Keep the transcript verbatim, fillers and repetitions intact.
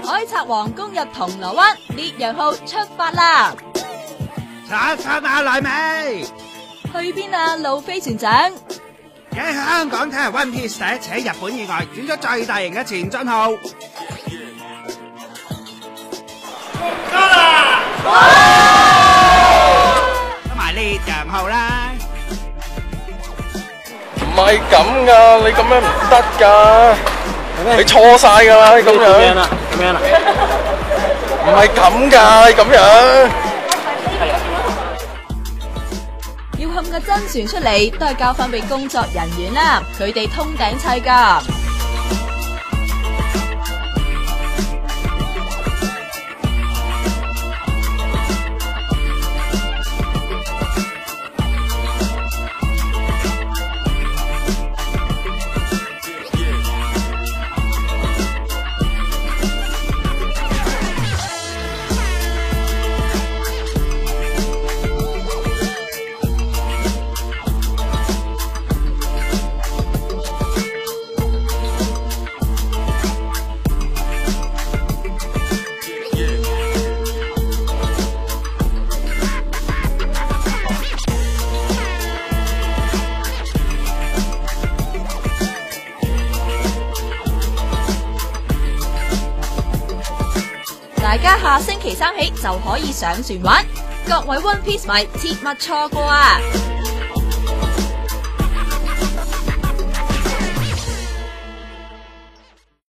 海賊王攻入銅鑼灣，烈陽號出發啦！ 查查馬來未？ 去邊啊，路飛船長？ 喺香港睇下 One Piece 第一次喺日本以外轉咗最大型嘅前進號。得啦！得埋烈陽號啦！ 唔係咁噶，你咁樣唔得噶，你錯晒噶啦，你咁樣。點樣啊？點樣啊？唔係咁噶，你咁樣。 要冚個真船出嚟，都係交翻俾工作人員啦，佢哋通頂砌噶。大家下星期三起就可以上船玩，各位 One Piece 迷切勿錯過啊！